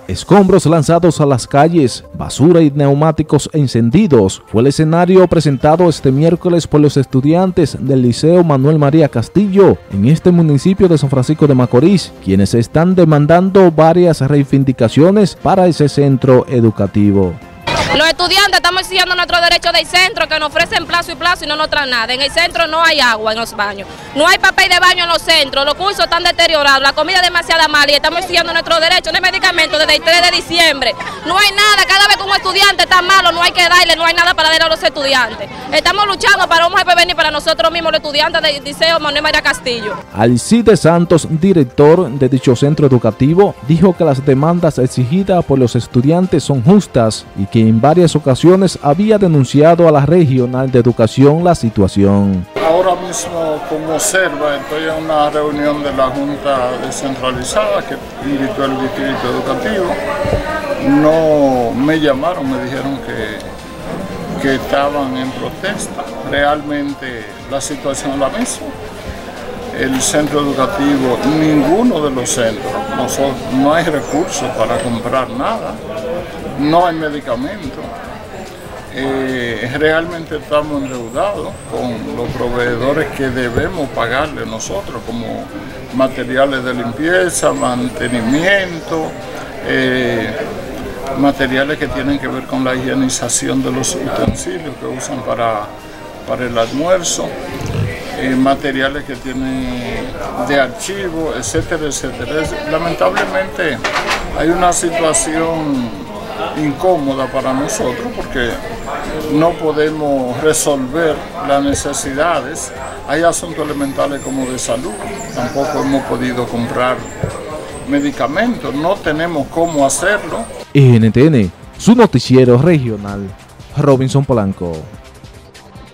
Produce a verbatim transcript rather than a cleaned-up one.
Escombros lanzados a las calles, basura y neumáticos encendidos fue el escenario presentado este miércoles por los estudiantes del Liceo Manuel María Castillo en este municipio de San Francisco de Macorís, quienes están demandando varias reivindicaciones para ese centro educativo. Los estudiantes estamos exigiendo nuestro derecho del centro, que nos ofrecen plazo y plazo y no nos traen nada. En el centro no hay agua en los baños, no hay papel de baño en los centros, los cursos están deteriorados, la comida es demasiado mala y estamos exigiendo nuestro derecho, no hay medicamentos desde el tres de diciembre. No hay nada, cada vez que un estudiante está malo no hay que darle, no hay nada para darle a los estudiantes. Estamos luchando para un mejor venir para nosotros mismos, los estudiantes del Liceo Manuel María Castillo. Alcide Santos, director de dicho centro educativo, dijo que las demandas exigidas por los estudiantes son justas y que en varias ocasiones había denunciado a la Regional de Educación la situación. Ahora mismo, como observa, estoy en una reunión de la Junta Descentralizada que invitó el Distrito Educativo. No me llamaron, me dijeron que, que estaban en protesta. Realmente la situación es la misma. El centro educativo, ninguno de los centros, nosotros, no hay recursos para comprar nada, no hay medicamentos. Eh, realmente estamos endeudados con los proveedores que debemos pagarle nosotros, como materiales de limpieza, mantenimiento, eh, materiales que tienen que ver con la higienización de los utensilios que usan para, para el almuerzo. Eh, materiales que tienen de archivo, etcétera, etcétera. Lamentablemente hay una situación incómoda para nosotros porque no podemos resolver las necesidades. Hay asuntos elementales como de salud, tampoco hemos podido comprar medicamentos, no tenemos cómo hacerlo. N T N, su noticiero regional, Robinson Polanco.